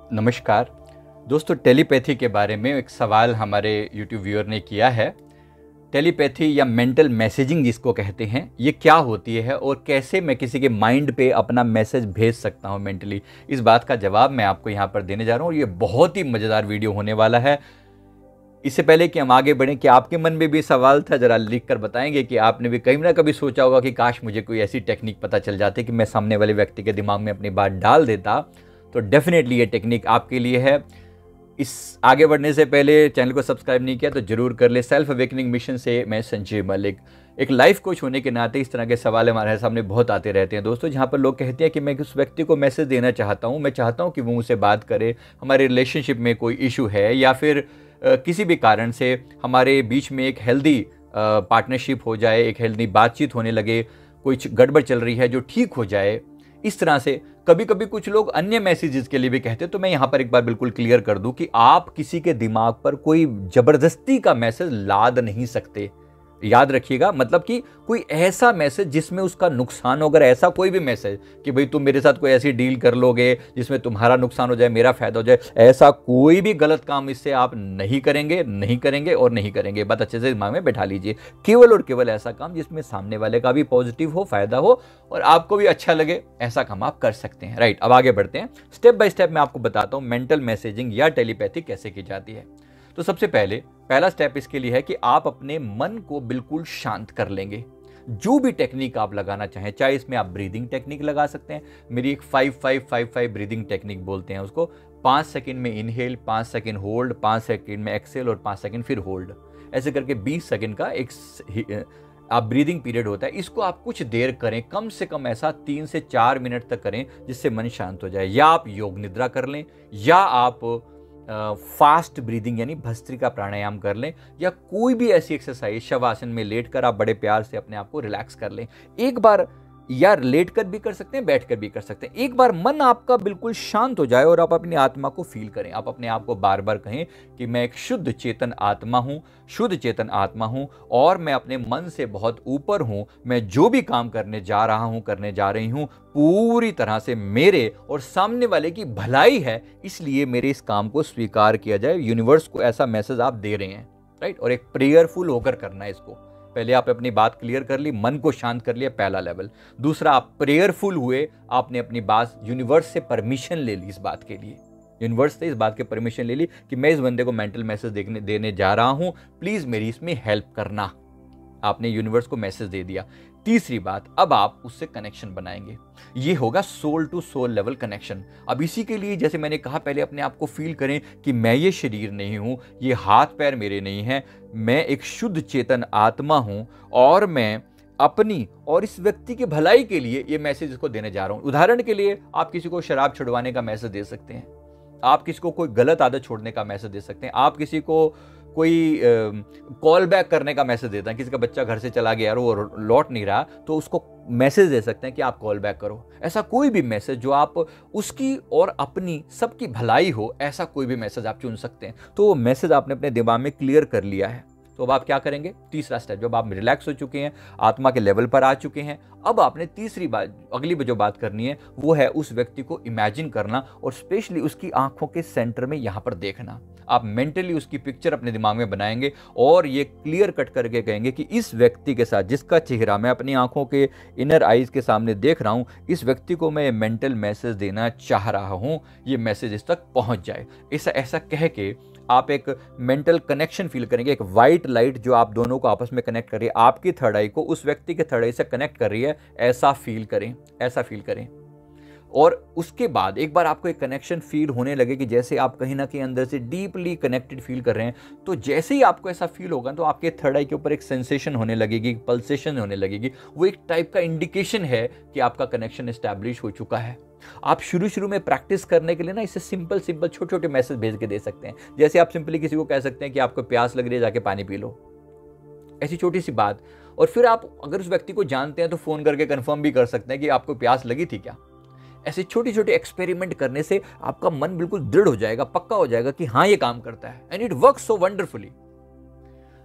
नमस्कार दोस्तों, टेलीपैथी के बारे में एक सवाल हमारे यूट्यूब व्यूअर ने किया है। टेलीपैथी या मेंटल मैसेजिंग जिसको कहते हैं, ये क्या होती है और कैसे मैं किसी के माइंड पे अपना मैसेज भेज सकता हूँ मेंटली, इस बात का जवाब मैं आपको यहाँ पर देने जा रहा हूँ। और ये बहुत ही मज़ेदार वीडियो होने वाला है। इससे पहले कि हम आगे बढ़ें, कि आपके मन में भी सवाल था, ज़रा लिख कर बताएंगे कि आपने भी कहीं ना कभी सोचा होगा कि काश मुझे कोई ऐसी टेक्निक पता चल जाती कि मैं सामने वाले व्यक्ति के दिमाग में अपनी बात डाल देता। तो डेफिनेटली ये टेक्निक आपके लिए है। इस आगे बढ़ने से पहले चैनल को सब्सक्राइब नहीं किया तो जरूर कर ले। सेल्फ अवेकनिंग मिशन से मैं संजीव मलिक। एक लाइफ कोच होने के नाते इस तरह के सवाल हमारे सामने बहुत आते रहते हैं दोस्तों, जहाँ पर लोग कहते हैं कि मैं उस व्यक्ति को मैसेज देना चाहता हूँ, मैं चाहता हूँ कि वो मुझसे बात करे, हमारे रिलेशनशिप में कोई इशू है या फिर किसी भी कारण से हमारे बीच में एक हेल्दी पार्टनरशिप हो जाए, एक हेल्दी बातचीत होने लगे, कुछ गड़बड़ चल रही है जो ठीक हो जाए। इस तरह से कभी कभी कुछ लोग अन्य मैसेजेस के लिए भी कहते हैं। तो मैं यहाँ पर एक बार बिल्कुल क्लियर कर दूं कि आप किसी के दिमाग पर कोई जबरदस्ती का मैसेज लाद नहीं सकते। याद रखिएगा, मतलब कि कोई ऐसा मैसेज जिसमें उसका नुकसान हो, अगर ऐसा कोई भी मैसेज कि भाई तुम मेरे साथ कोई ऐसी डील कर लोगे जिसमें तुम्हारा नुकसान हो जाए, मेरा फायदा हो जाए, ऐसा कोई भी गलत काम इससे आप नहीं करेंगे, नहीं करेंगे और नहीं करेंगे। बात अच्छे से दिमाग में बैठा लीजिए। केवल और केवल ऐसा काम जिसमें सामने वाले का भी पॉजिटिव हो, फायदा हो और आपको भी अच्छा लगे, ऐसा काम आप कर सकते हैं। राइट, अब आगे बढ़ते हैं। स्टेप बाय स्टेप मैं आपको बताता हूं मेंटल मैसेजिंग या टेलीपैथी कैसे की जाती है। तो सबसे पहला स्टेप इसके लिए है कि आप अपने मन को बिल्कुल शांत कर लेंगे। जो भी टेक्निक आप लगाना चाहें, चाहे इसमें आप ब्रीदिंग टेक्निक लगा सकते हैं। मेरी एक 5-5-5-5 ब्रीदिंग टेक्निक बोलते हैं उसको। 5 सेकंड में इनहेल, 5 सेकंड होल्ड, 5 सेकंड में एक्सेल और 5 सेकंड फिर होल्ड। ऐसे करके 20 सेकंड का एक आप ब्रीदिंग पीरियड होता है। इसको आप कुछ देर करें, कम से कम ऐसा 3 से 4 मिनट तक करें, जिससे मन शांत हो जाए। या आप योग निद्रा कर लें, या आप फास्ट ब्रीदिंग यानी भस्त्रिका प्राणायाम कर लें, या कोई भी ऐसी एक्सरसाइज शवासन में लेटकर आप बड़े प्यार से अपने आप को रिलैक्स कर लें। एक बार या लेटकर भी कर सकते हैं, बैठकर भी कर सकते हैं। एक बार मन आपका बिल्कुल शांत हो जाए और आप अपनी आत्मा को फील करें। आप अपने आप को बार बार कहें कि मैं एक शुद्ध चेतन आत्मा हूं, शुद्ध चेतन आत्मा हूं और मैं अपने मन से बहुत यूपर हूं। मैं जो भी काम करने जा रहा हूं, करने जा रही हूं, पूरी तरह से मेरे और सामने वाले की भलाई है, इसलिए मेरे इस काम को स्वीकार किया जाए। यूनिवर्स को ऐसा मैसेज आप दे रहे हैं। राइट, और एक प्रेयरफुल होकर करना है इसको। पहले आप अपनी बात क्लियर कर ली, मन को शांत कर लिया, पहला लेवल। दूसरा, आप प्रेयरफुल हुए, आपने अपनी बात यूनिवर्स से परमिशन ले ली। इस बात के लिए यूनिवर्स से इस बात की परमिशन ले ली कि मैं इस बंदे को मेंटल मैसेज देने जा रहा हूं, प्लीज मेरी इसमें हेल्प करना। आपने यूनिवर्स को मैसेज दे दिया। तीसरी बात, अब आप उससे कनेक्शन बनाएंगे। ये होगा soul to soul level connection. अब इसी के लिए, जैसे मैंने कहा, पहले अपने आप को फील करें कि मैं ये शरीर नहीं हूं, ये हाथ पैर मेरे नहीं हैं, मैं एक शुद्ध चेतन आत्मा हूं और मैं अपनी और इस व्यक्ति की भलाई के लिए ये मैसेज इसको देने जा रहा हूं। उदाहरण के लिए, आप किसी को शराब छुड़वाने का मैसेज दे सकते हैं, आप किसी को कोई गलत आदत छोड़ने का मैसेज दे सकते हैं, आप किसी को कोई कॉल बैक करने का मैसेज देता है। किसी का बच्चा घर से चला गया और वो लौट नहीं रहा, तो उसको मैसेज दे सकते हैं कि आप कॉल बैक करो। ऐसा कोई भी मैसेज जो आप उसकी और अपनी सबकी भलाई हो, ऐसा कोई भी मैसेज आप चुन सकते हैं। तो वो मैसेज आपने अपने दिमाग में क्लियर कर लिया है। तो अब आप क्या करेंगे? तीसरा स्टेप, जब आप रिलैक्स हो चुके हैं, आत्मा के लेवल पर आ चुके हैं, अब आपने तीसरी बात, अगली जो बात करनी है वो है उस व्यक्ति को इमेजिन करना और स्पेशली उसकी आंखों के सेंटर में यहां पर देखना। आप मेंटली उसकी पिक्चर अपने दिमाग में बनाएंगे और ये क्लियर कट करके कहेंगे कि इस व्यक्ति के साथ, जिसका चेहरा मैं अपनी आंखों के इनर आईज के सामने देख रहा हूं, इस व्यक्ति को मैं मेंटल मैसेज देना चाह रहा हूं, ये मैसेज इस तक पहुंच जाए। ऐसा कह के आप एक मेंटल कनेक्शन फील करेंगे। एक वाइट लाइट जो आप दोनों को आपस में कनेक्ट कर रही है, आपकी थर्ड आई को उस व्यक्ति के थर्ड आई से कनेक्ट कर रही है, ऐसा फील करें, ऐसा फील करें। और उसके बाद एक बार आपको एक कनेक्शन फील होने लगे कि जैसे आप कहीं ना कहीं अंदर से डीपली कनेक्टेड फील कर रहे हैं, तो जैसे ही आपको ऐसा फील होगा तो आपके थर्ड आई के ऊपर एक सेंसेशन होने लगेगी, पल्सेशन होने लगेगी। वो एक टाइप का इंडिकेशन है कि आपका कनेक्शन एस्टैब्लिश हो चुका है। आप शुरू में प्रैक्टिस करने के लिए ना इसे सिंपल छोटे छोटे मैसेज भेज के दे सकते हैं। जैसे आप सिंपली किसी को कह सकते हैं कि आपको प्यास लग रही है, जाके पानी पी लो, ऐसी छोटी सी बात। और फिर आप अगर उस व्यक्ति को जानते हैं तो फोन करके कंफर्म भी कर सकते हैं कि आपको प्यास लगी थी क्या। ऐसे छोटे छोटे एक्सपेरिमेंट करने से आपका मन बिल्कुल दृढ़ हो जाएगा, पक्का हो जाएगा कि हाँ ये काम करता है, and it works so wonderfully.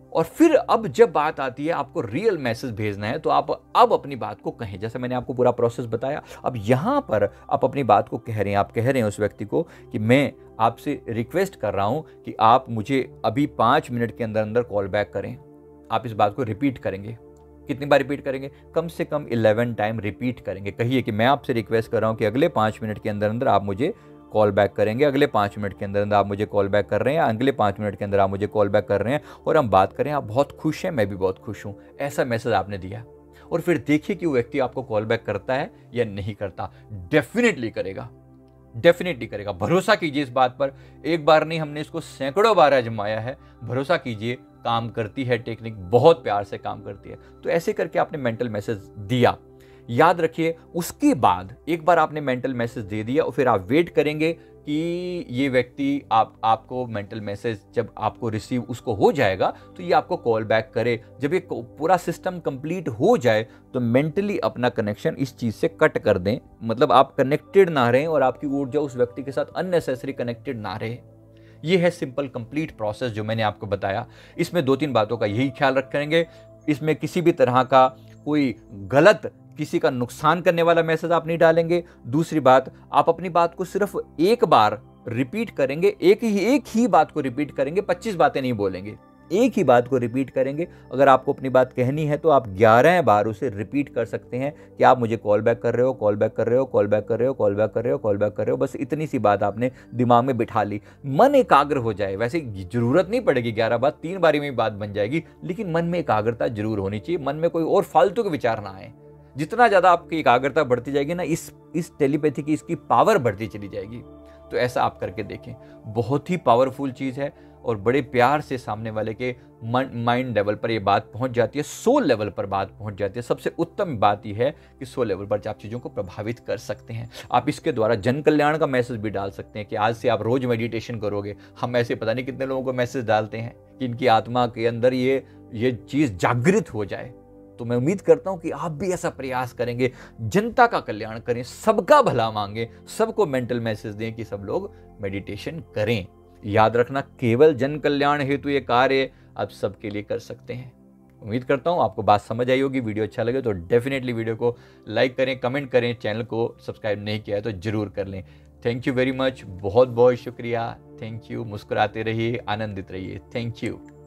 और फिर अब जब बात आती है आपको रियल मैसेज भेजना है, तो आप अब अपनी बात को कहें। जैसे मैंने आपको पूरा प्रोसेस बताया, अब यहां पर आप अपनी बात को कह रहे हैं। आप कह रहे हैं उस व्यक्ति को कि मैं आपसे रिक्वेस्ट कर रहा हूं कि आप मुझे अभी 5 मिनट के अंदर अंदर कॉल बैक करें। आप इस बात को रिपीट करेंगे। कितनी बार रिपीट करेंगे? कम से कम 11 टाइम रिपीट करेंगे। कहिए कि मैं आपसे रिक्वेस्ट कर रहा हूं कि अगले 5 मिनट के अंदर अंदर आप मुझे कॉल बैक करेंगे। अगले 5 मिनट के अंदर अंदर आप मुझे कॉल बैक कर रहे हैं, अगले 5 मिनट के अंदर आप मुझे कॉल बैक कर रहे हैं और हम बात करें, आप बहुत खुश हैं, मैं भी बहुत खुश हूं। ऐसा मैसेज आपने दिया और फिर देखिए कि वो व्यक्ति आपको कॉल बैक करता है या नहीं करता। डेफिनेटली करेगा, डेफिनेटली करेगा। भरोसा कीजिए इस बात पर। एक बार नहीं, हमने इसको सैकड़ों बार आजमाया है। भरोसा कीजिए, काम करती है टेक्निक, बहुत प्यार से काम करती है। तो ऐसे करके आपने मेंटल मैसेज दिया। याद रखिए, उसके बाद एक बार आपने मेंटल मैसेज दे दिया और फिर आप वेट करेंगे कि ये व्यक्ति आपको मेंटल मैसेज जब आपको रिसीव उसको हो जाएगा तो ये आपको कॉल बैक करे। जब ये पूरा सिस्टम कंप्लीट हो जाए तो मेंटली अपना कनेक्शन इस चीज से कट कर दें। मतलब आप कनेक्टेड ना रहें और आपकी ऊर्जा उस व्यक्ति के साथ अननेसेसरी कनेक्टेड ना रहे। ये है सिंपल कंप्लीट प्रोसेस जो मैंने आपको बताया। इसमें 2-3 बातों का यही ख्याल रखेंगे। इसमें किसी भी तरह का कोई गलत, किसी का नुकसान करने वाला मैसेज आप नहीं डालेंगे। दूसरी बात, आप अपनी बात को सिर्फ एक बार रिपीट करेंगे, एक ही बात को रिपीट करेंगे, 25 बातें नहीं बोलेंगे। एक ही बात को रिपीट करेंगे। अगर आपको अपनी बात कहनी है तो आप 11 बार उसे रिपीट कर सकते हैं कि आप मुझे कॉल बैक कर रहे हो, कॉल बैक कर रहे हो, कॉल बैक कर रहे हो, कॉल बैक कर रहे हो, कॉल बैक कर रहे हो। बस इतनी सी बात आपने दिमाग में बिठा ली, मन एकाग्र हो जाए। वैसे जरूरत नहीं पड़ेगी 11 बार, 3 बारी में बात बन जाएगी, लेकिन मन में एकाग्रता जरूर होनी चाहिए। मन में कोई और फालतू के विचार ना आए। जितना ज्यादा आपकी एकाग्रता बढ़ती जाएगी ना, इस टेलीपैथी की इसकी पावर बढ़ती चली जाएगी। तो ऐसा आप करके देखें, बहुत ही पावरफुल चीज है और बड़े प्यार से सामने वाले के माइंड लेवल पर ये बात पहुंच जाती है, सोल लेवल पर बात पहुंच जाती है। सबसे उत्तम बात यह है कि सोल लेवल पर आप चीज़ों को प्रभावित कर सकते हैं। आप इसके द्वारा जन कल्याण का मैसेज भी डाल सकते हैं कि आज से आप रोज मेडिटेशन करोगे। हम ऐसे पता नहीं कितने लोगों को मैसेज डालते हैं कि इनकी आत्मा के अंदर ये चीज़ जागृत हो जाए। तो मैं उम्मीद करता हूं कि आप भी ऐसा प्रयास करेंगे, जनता का कल्याण करें, सबका भला मांगे, सबको मेंटल मैसेज दें कि सब लोग मेडिटेशन करें। याद रखना, केवल जन कल्याण हेतु ये कार्य आप सबके लिए कर सकते हैं। उम्मीद करता हूं आपको बात समझ आई होगी। वीडियो अच्छा लगे तो डेफिनेटली वीडियो को लाइक करें, कमेंट करें, चैनल को सब्सक्राइब नहीं किया है तो जरूर कर लें। थैंक यू वेरी मच, बहुत बहुत शुक्रिया। Thank you. मुस्कुराते रहिए, आनंदित रहिए। Thank you.